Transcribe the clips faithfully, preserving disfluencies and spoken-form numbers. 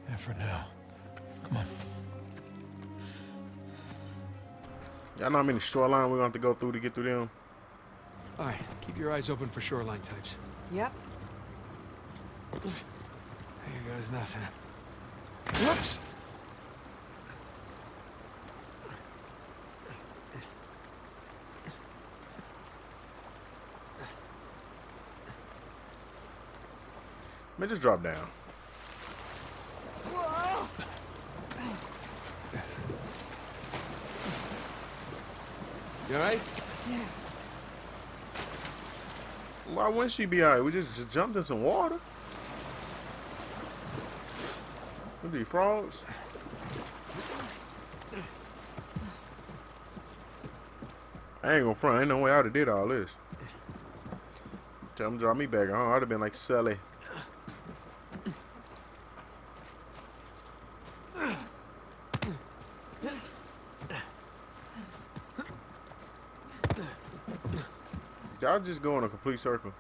Yeah, for now. Come on. Y'all know how many shoreline we're gonna have to go through to get through them? All right, keep your eyes open for shoreline types. Yep. Here goes nothing. Whoops! Man, just drop down. Whoa. You all right? Yeah. Why wouldn't she be alright? We just, just jumped in some water. What are these frogs? I ain't gonna front. Ain't no way I'd have did all this. Tell them to drop me back. Huh? I'd have been like Sully. Y'all just go in a complete circle.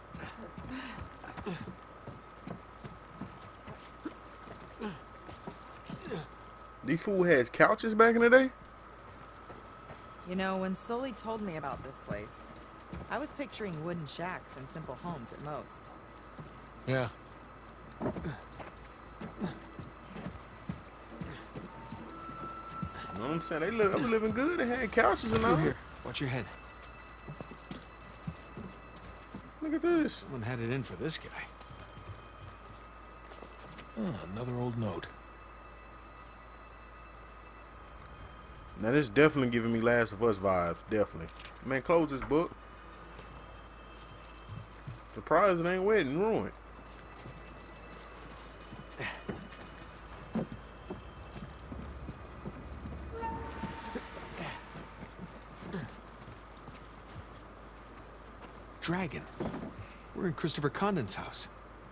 These fool has couches back in the day? You know, when Sully told me about this place, I was picturing wooden shacks and simple homes at most. Yeah. You know what I'm saying? They live, I'm living good. They had couches and all. Through here. Watch your head. Look at this. Someone had it in for this guy. Oh, another old note. Now this definitely giving me Last of Us vibes. Definitely. Man, close this book. Surprised it ain't wet and ruined. Dragon. We're in Christopher Condon's house.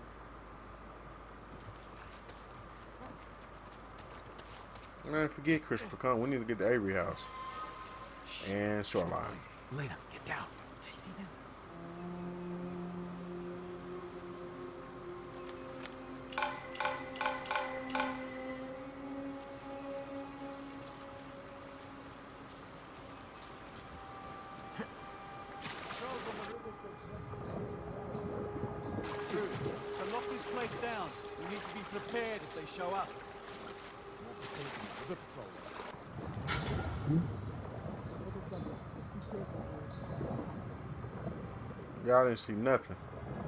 Man, forget Christopher Condon. We need to get the Avery house. And Shoreline. Elena, get down. I see them. So lock this place down. We need to be prepared if they show up. Y'all didn't see nothing.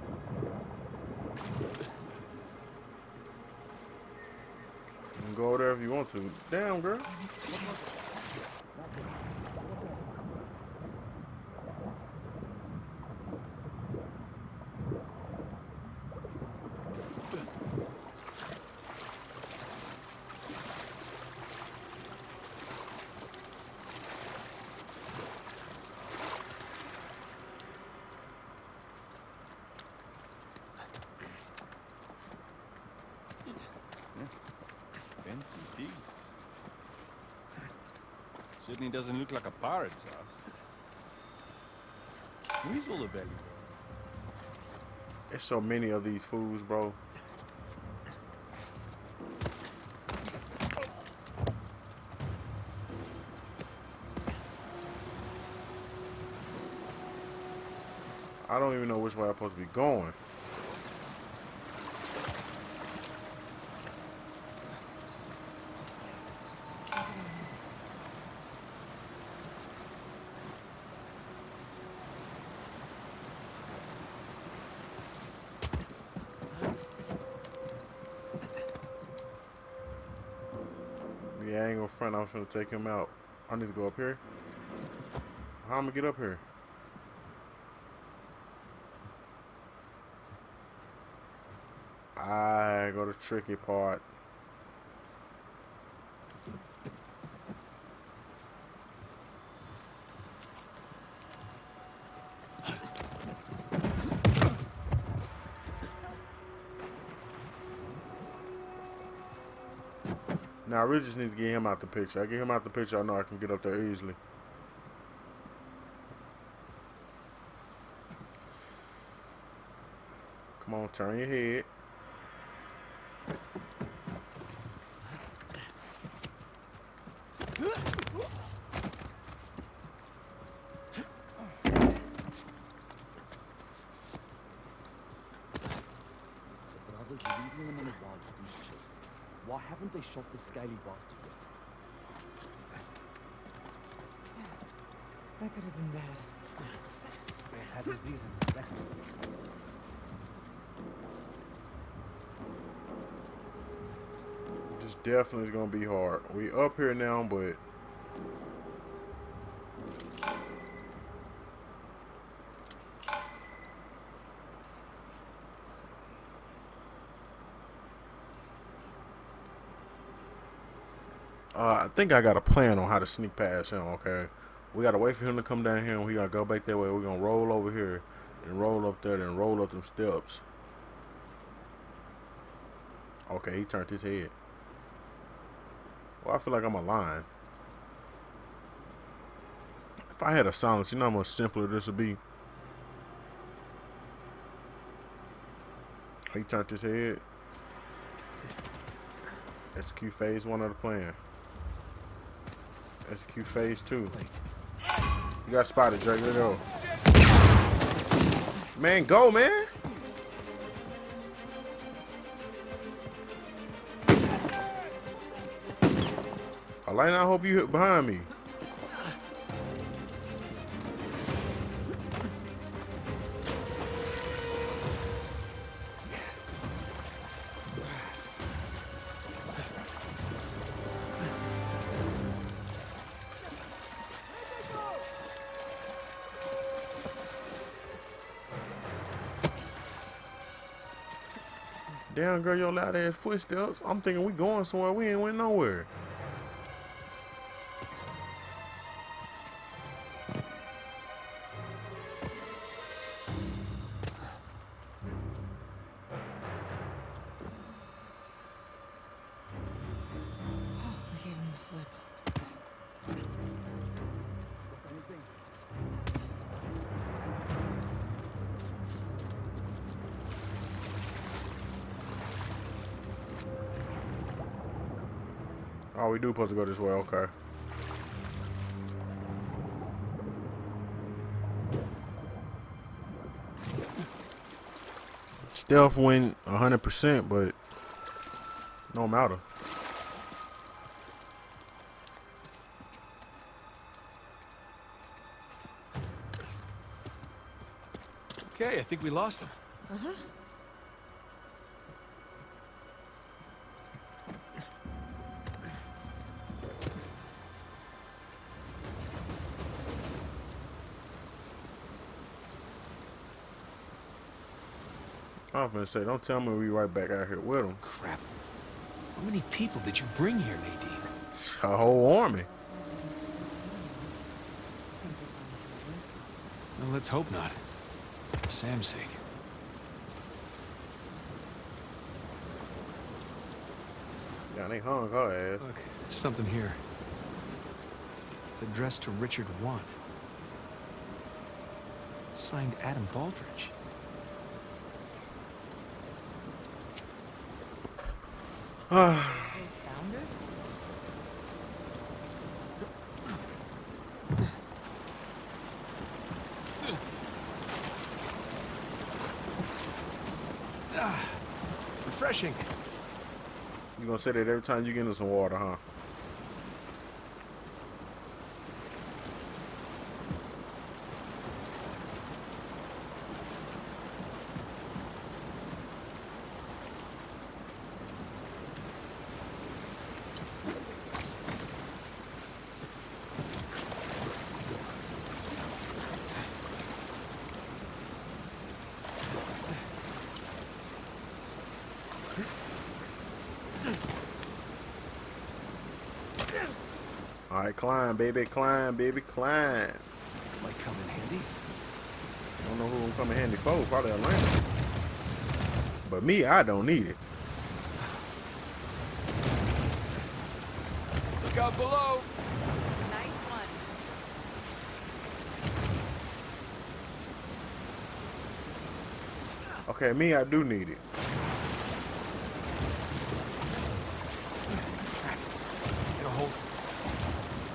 You can go over there if you want to. Damn, girl. Fancy piece. Certainly doesn't look like a pirate's house. Where's all the value? There's so many of these fools, bro. I don't even know which way I'm supposed to be going. Yeah, I ain't gonna front. I'm finna take him out. I need to go up here. How am I gonna get up here? I go to tricky part. Now I really just need to get him out the picture. I get him out the picture, I know I can get up there easily. Come on, turn your head. Brothers leading them on a wild goose chase. Why haven't they shot the scaly bastard yet? That could have been bad. They had his reasons, eh? This definitely is gonna be hard. We up here now, but uh, I think I got a plan on how to sneak past him. Okay, we gotta wait for him to come down here, and we gotta go back that way. We're gonna roll over here, and roll up there, and roll up them steps. Okay, he turned his head. Well, I feel like I'm a lion. If I had a silence, you know how much simpler this would be. He turned his head. Execute phase one of the plan. Execute phase two. You got spotted, Drake. Let's go. Man, go, man. Alaina, I hope you hit behind me. Damn, girl, your loud ass footsteps. I'm thinking we going somewhere. We ain't went nowhere. I gave him the slip. Oh, we do supposed to go this way. Okay. Stealth went one hundred percent, but no matter. Okay, I think we lost him. Uh-huh. I'm gonna say, don't tell me we right back out here with them. Crap. How many people did you bring here, Nadine? A whole army. Well, let's hope not. For Sam's sake. Yeah, they hung her ass. Look, there's something here. It's addressed to Richard Want. It's signed Adam Baldridge. Those founders? Ah, refreshing. You gonna say that every time you get into some water, huh? All right, climb, baby, climb, baby, climb. Might come in handy. Don't know who will come in handy for, probably Atlanta. But me, I don't need it. Look out below. Nice one. Okay, me, I do need it. Get a hold.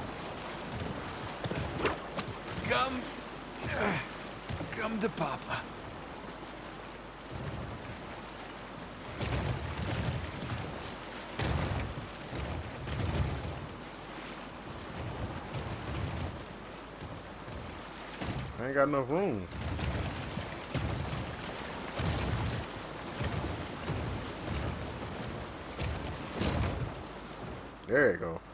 the papa. I ain't got enough room. There you go.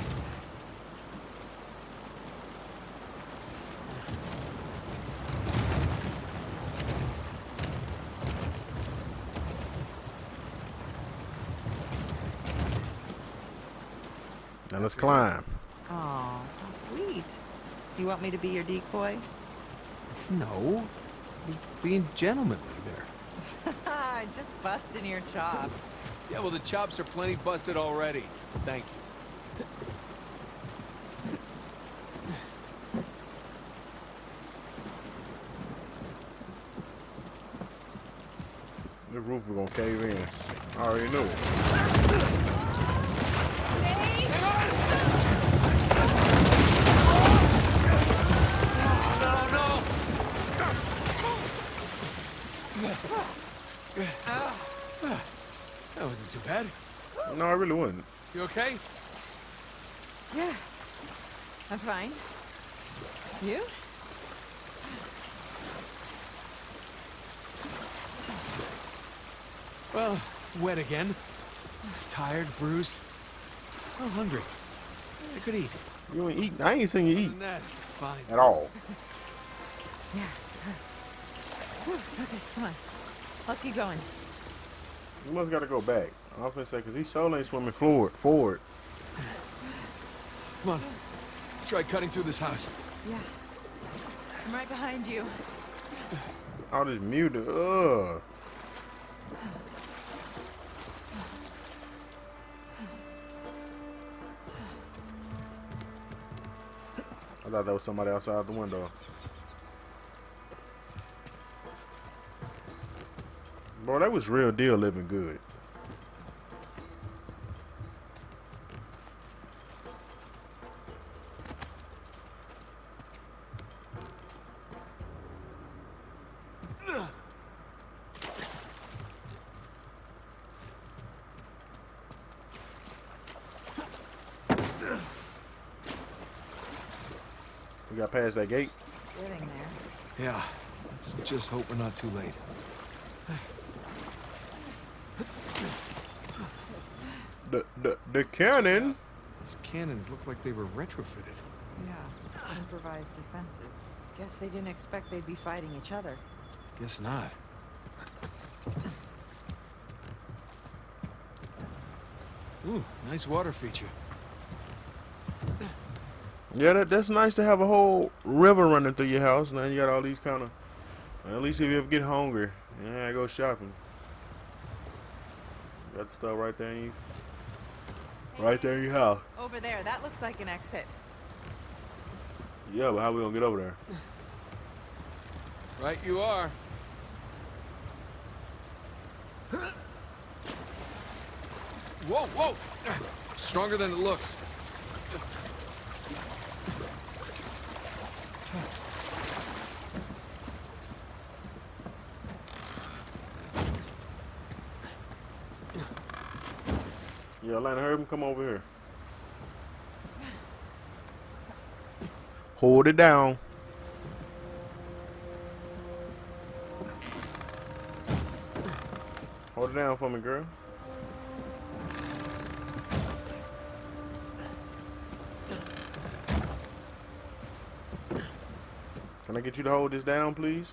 Now let's climb. Oh, how sweet. You want me to be your decoy? No. I was being gentlemanly there. Just busting your chops. Yeah, well, the chops are plenty busted already. Thank you. The roof was gonna cave in. I already knew it. No, no! That wasn't too bad. No, I really wouldn't. You okay? Yeah. I'm fine. You? Well, wet again. Tired, bruised. Oh, hungry. I could eat. You ain't eat. I ain't seen you eat Other than that, fine. at all. Yeah. Whew, okay, come on. Let's keep going. You must gotta go back. I was gonna say, cause he sure ain't swimming forward. Forward. Come on. Let's try cutting through this house. Yeah. I'm right behind you. All this muted. Ugh. I thought that was somebody outside the window. Bro, that was real deal living good. We got past that gate. Getting there. Yeah. Let's just hope we're not too late. The the the cannon. These cannons look like they were retrofitted. Yeah. Improvised defenses. Guess they didn't expect they'd be fighting each other. Guess not. Ooh, nice water feature. Yeah, that, that's nice to have a whole river running through your house. Now you got all these kind of. At least if you ever get hungry, yeah, go shopping. Got the stuff right there in you. Right there in your house. Over there. That looks like an exit. Yeah, but how we gonna get over there? Right you are. Whoa, whoa! Stronger than it looks. Yeah, Atlanta, hurry up and come over here. Hold it down. Hold it down for me, girl. Can I get you to hold this down, please?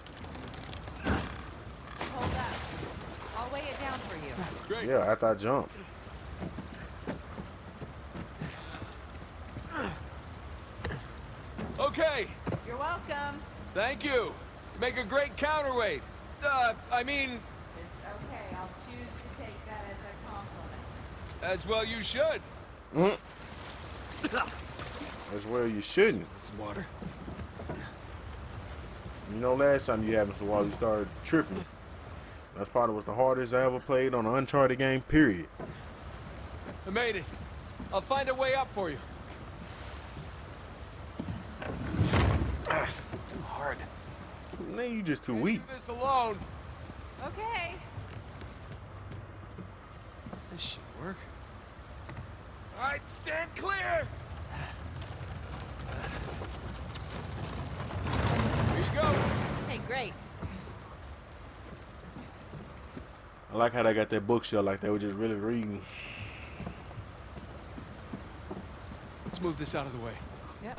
Hold up. I'll weigh it down for you. Great. Yeah, after I jump. Okay. You're welcome. Thank you. You make a great counterweight. Uh, I mean, It's okay. I'll choose to take that as a compliment. as well you should. Mm. As well you shouldn't. Some water. You know, last time you had me some water, you started tripping. That's probably was the hardest I ever played on an Uncharted game, period. I made it. I'll find a way up for you. Ah, too hard. Man, you just too Can't weak. do this alone. Okay. This should work. All right, stand clear. Here you go. Hey, great. I like how they got that bookshelf like they were just really reading. Let's move this out of the way. Yep.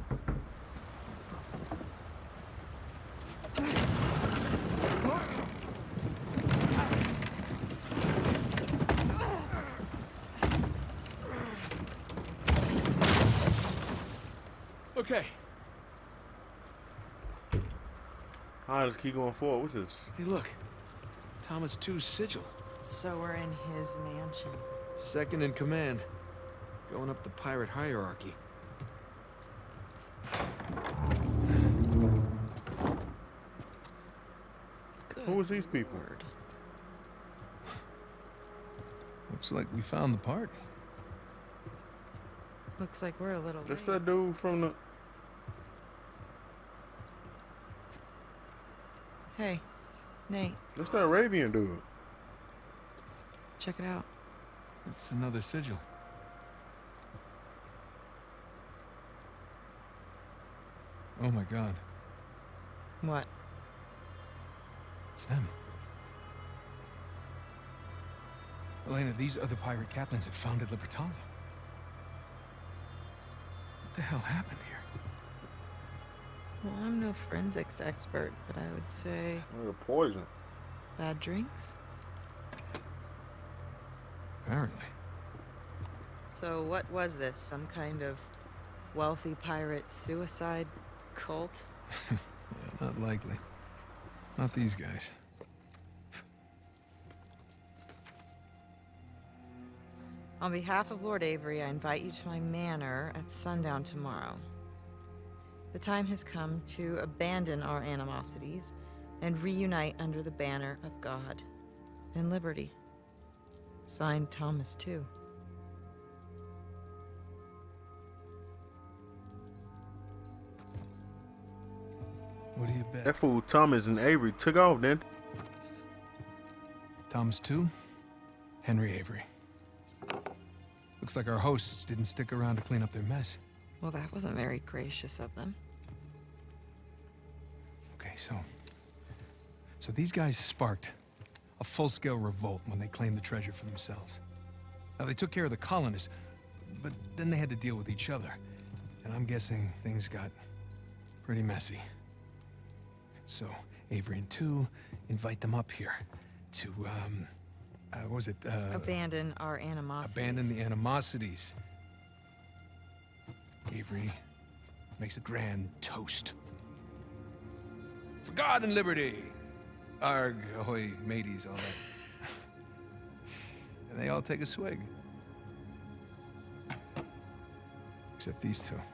Okay. All right, let's keep going forward. What's this? Hey, look. Thomas two's sigil. So we're in his mansion. Second in command. Going up the pirate hierarchy. Good Who was these people? Lord. Looks like we found the party. Looks like we're a little That's late. that dude from the. Hey, Nate, That's that Arabian dude. check it out. It's another sigil. Oh my god. What? It's them. Elena, these other pirate captains have founded Libertalia. What the hell happened here? Well, I'm no forensics expert, but I would say Look at the poison. bad drinks. Apparently. So what was this? Some kind of wealthy pirate suicide cult? Yeah, not likely. Not these guys. On behalf of Lord Avery, I invite you to my manor at sundown tomorrow. The time has come to abandon our animosities and reunite under the banner of God and liberty. Signed, Thomas two. What do you bet? That fool Thomas and Avery took off then. Thomas two, Henry Avery. Looks like our hosts didn't stick around to clean up their mess. Well, that wasn't very gracious of them. Okay, so... So these guys sparked a full-scale revolt when they claimed the treasure for themselves. Now, they took care of the colonists, but then they had to deal with each other. And I'm guessing things got pretty messy. So, Avery and two invite them up here to, um... Uh, what was it? Uh, Abandon our animosities. abandon the animosities. Avery makes a grand toast. For God and liberty! Arg, ahoy, mateys, all that. And they all take a swig. Except these two.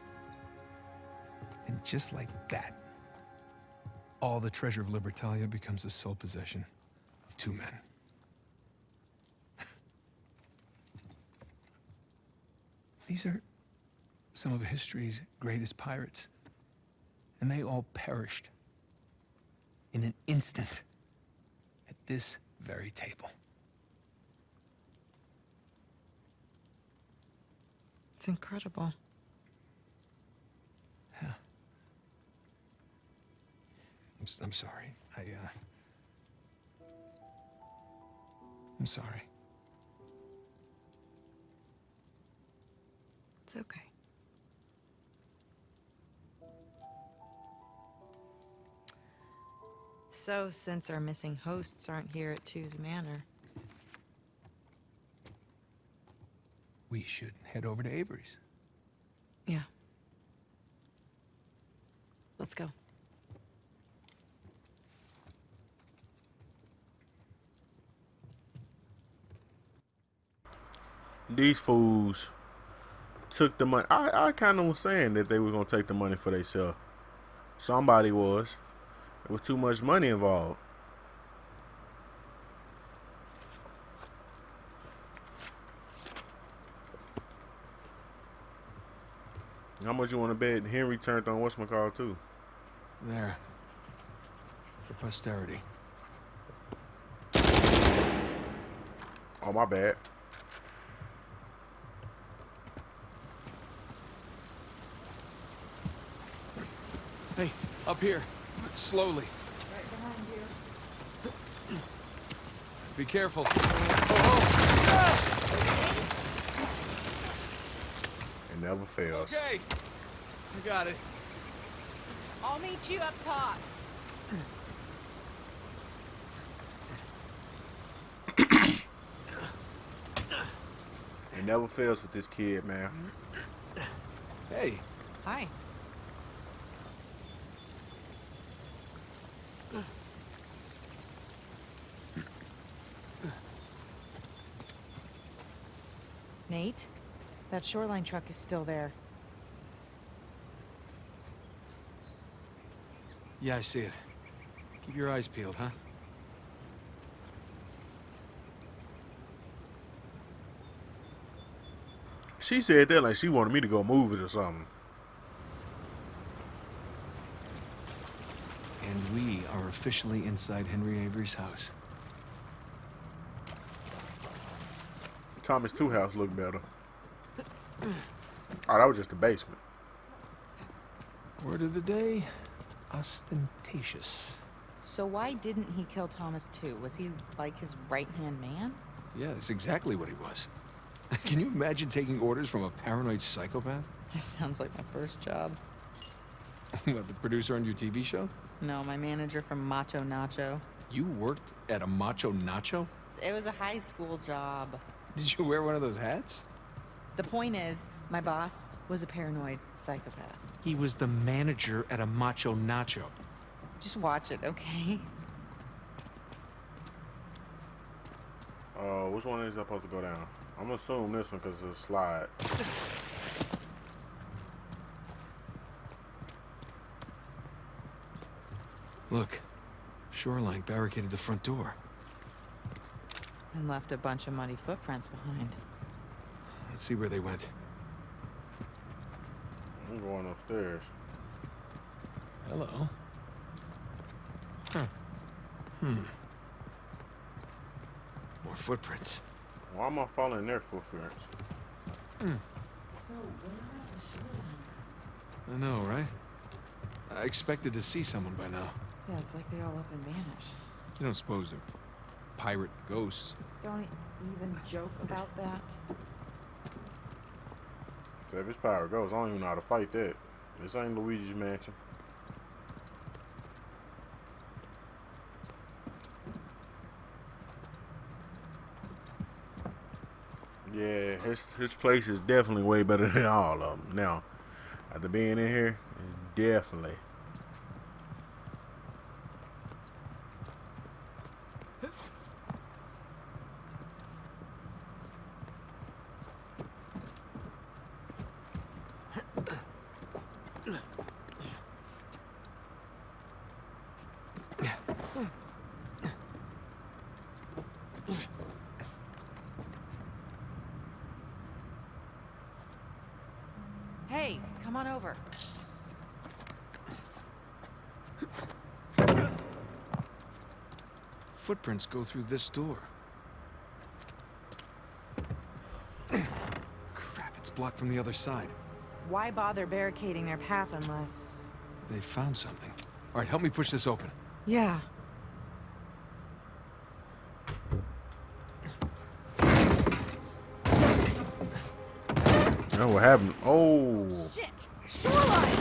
And just like that, all the treasure of Libertalia becomes the sole possession of two men. These are some of history's greatest pirates, and they all perished in an instant at this very table. It's incredible. Yeah. I'm, s- I'm sorry. I, uh... I'm sorry. It's okay. So, since our missing hosts aren't here at Two's Manor, We should head over to Avery's. yeah. Let's go. These fools took the money. I, I kind of was saying that they were going to take the money for themselves. Somebody was. There was too much money involved. How much you want to bet Henry turned on what's my call too? There. posterity. Oh, my bad. Hey, up here. Slowly. Right behind you. Be careful. Oh, It never fails. okay. I got it. I'll meet you up top. It never fails with this kid, man. Hey, Hi. Nate, that shoreline truck is still there. yeah, I see it. Keep your eyes peeled, huh? She said that like she wanted me to go move it or something. And we are officially inside Henry Avery's house. Thomas Two House looked better. Oh, that was just the basement. Word of the day, ostentatious. So why didn't he kill Thomas too? Was he like his right-hand man? Yeah, that's exactly what he was. Can you imagine taking orders from a paranoid psychopath? This sounds like my first job. What, the producer on your T V show? No, my manager from Macho Nacho. You worked at a Macho Nacho? It was a high school job. Did you wear one of those hats? The point is, my boss was a paranoid psychopath. He was the manager at a Macho Nacho. Just watch it, okay? Uh, which one is supposed to go down? I'm gonna assume this one because it's a slide. Look, shoreline barricaded the front door. And left a bunch of muddy footprints behind. Let's see where they went. I'm going upstairs. Hello. Huh. Hmm. More footprints. Why am I following their footprints? Hmm. So, where are the shoreline? I know, right? I expected to see someone by now. Yeah, it's like they all up and vanished. You don't suppose they're pirate ghosts? Don't even joke about that. So if it's power goes, I don't even know how to fight that. This ain't Luigi's Mansion. Yeah, his his place is definitely way better than all of them. Now, after being in here, it's definitely. Hey, come on over. Footprints go through this door. Crap, it's blocked from the other side. Why bother barricading their path unless... They found something. All right, help me push this open. Yeah. Oh, what happened? Oh. Shit! Shoreline!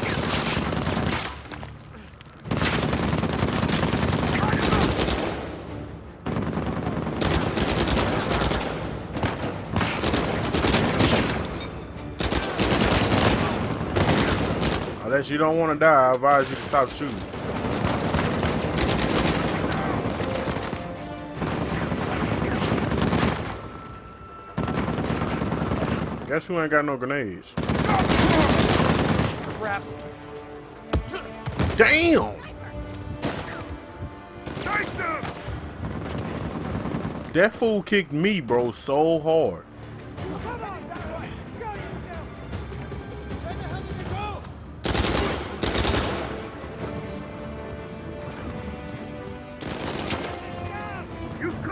Unless you don't want to die, I advise you to stop shooting. Guess who ain't got no grenades? Crap. Damn! That fool kicked me, bro, so hard.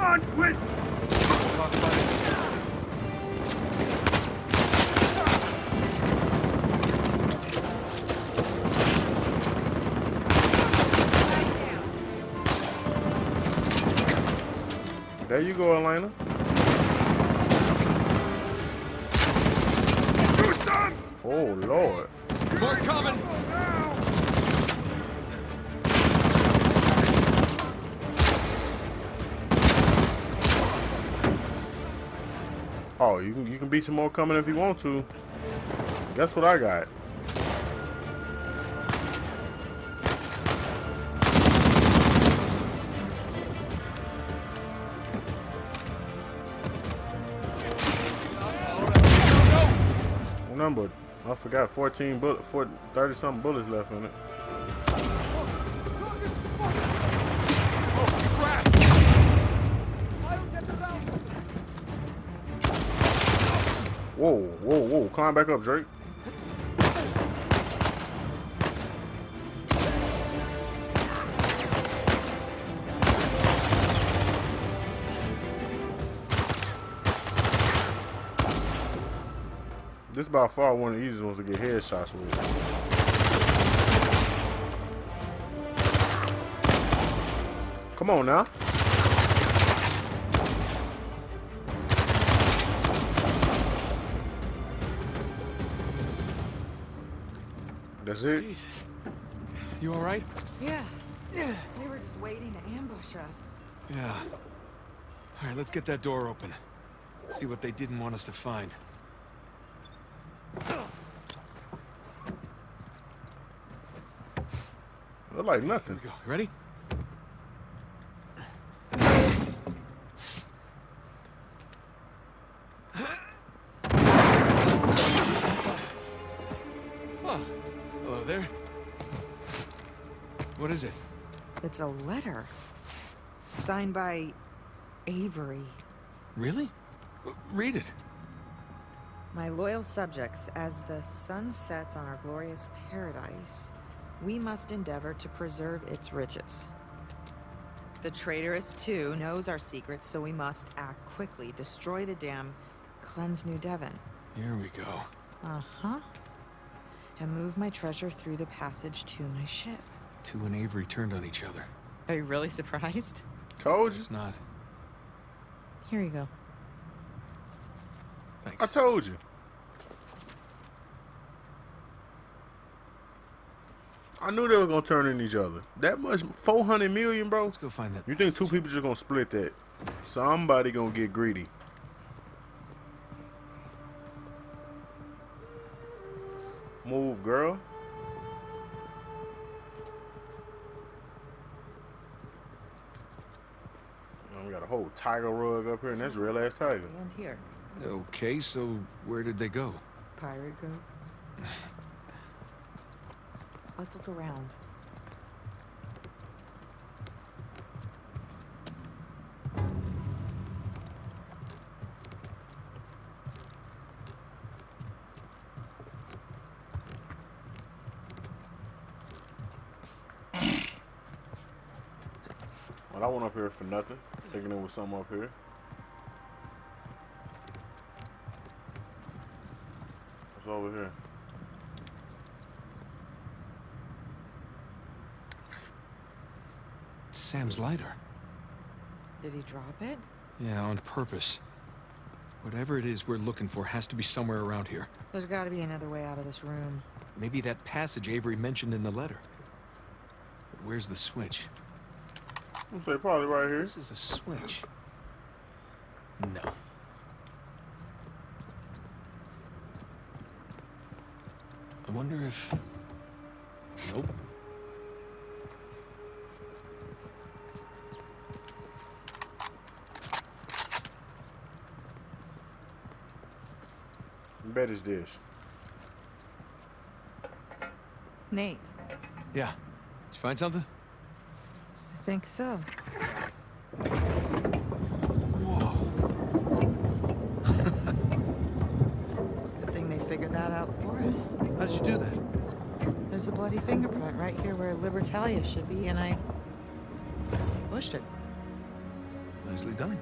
on, quit! Talk about it. There you go, Elena. Oh, Lord. More coming! Oh, you can you can beat some more coming if you want to. Guess what I got? What number? I forgot. fourteen bullet, thirty something bullets left in it. Whoa, whoa, whoa. Climb back up, Drake. This is by far one of the easiest ones to get headshots with. Come on now. That's it? Jesus. You all right? Yeah. Yeah. They were just waiting to ambush us. Yeah. All right, let's get that door open. See what they didn't want us to find. Look like nothing. Here we go. Ready? Oh, hello there. What is it? It's a letter. Signed by Avery. Really? W- Read it. My loyal subjects, as the sun sets on our glorious paradise, we must endeavor to preserve its riches. The traitorous, too, knows our secrets, so we must act quickly, destroy the dam, cleanse New Devon. Here we go. Uh-huh. And move my treasure through the passage to my ship. Two and Avery turned on each other. Are you really surprised? Told you. It's not. Here you go. I Thanks. told you. I knew they were gonna turn in each other. That much, four hundred million, bro. Let's go find that. You think two people just gonna split that? Somebody gonna get greedy. Move, girl. We got a whole tiger rug up here, and that's real ass tiger. And here. Okay, so where did they go? Pirate ghosts. Let's look around. Well, I went up here for nothing, thinking there was something up here. What's over here? It's Sam's lighter. Did he drop it? Yeah, on purpose. Whatever it is we're looking for has to be somewhere around here. There's got to be another way out of this room. Maybe that passage Avery mentioned in the letter. But where's the switch? I'm say probably right here. This is a switch. No. I wonder if... Nope. I bet it's this. Nate. Yeah. Did you find something? I think so. Whoa. Good thing they figured that out for us. How did you do that? There's a bloody fingerprint right here where Libertalia should be, and I pushed it. Nicely done.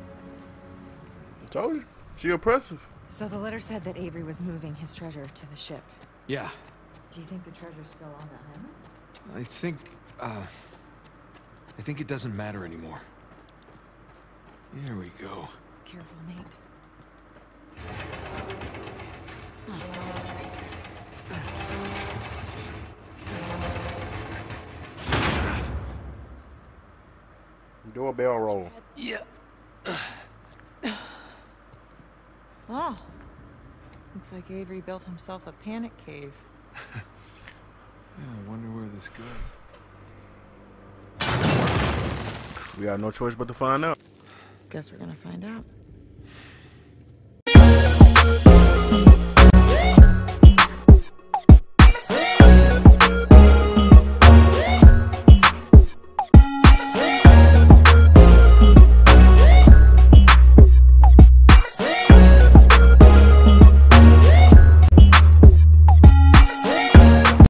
I told you. She impressive. So the letter said that Avery was moving his treasure to the ship. Yeah. Do you think the treasure's still on the island? I think, uh... I think it doesn't matter anymore. Here we go. Careful, Nate. Doorbell roll. Yeah. Oh. Looks like Avery built himself a panic cave. Yeah, I wonder where this goes. We got no choice but to find out. Guess we're gonna find out.